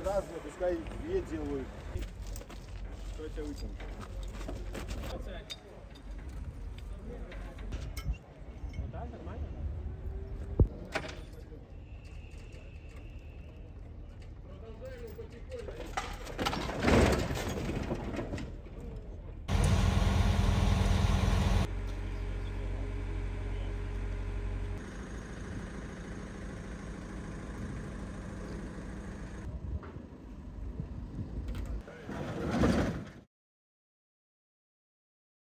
разные, пускай две делают. Что я тебя вытяну? Вот так, нормально?